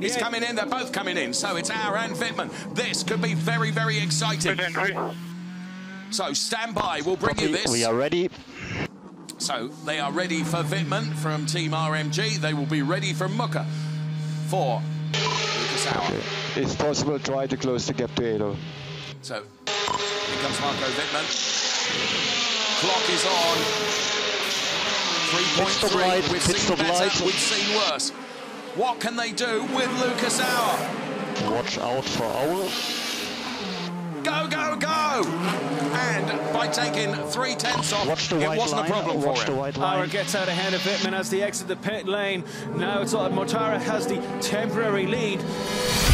He's coming in. They're both coming in. So it's Auer and Wittmann. This could be very, very exciting. So stand by. We'll bring you this. We are ready. So they are ready for Wittmann from Team RMG. They will be ready for Mucker for Lucas Auer. Okay. If possible, try to close the gap to Edo. So here comes Marco Wittmann. Clock is on. 3.3. We've seen better. We've seen worse. What can they do with Lucas Auer? Watch out for Auer. Go, go, go! And by taking 3/10 off, it wasn't a problem for him. Auer gets out ahead of Wittmann as they exit the pit lane. Now it's Mortara has the temporary lead.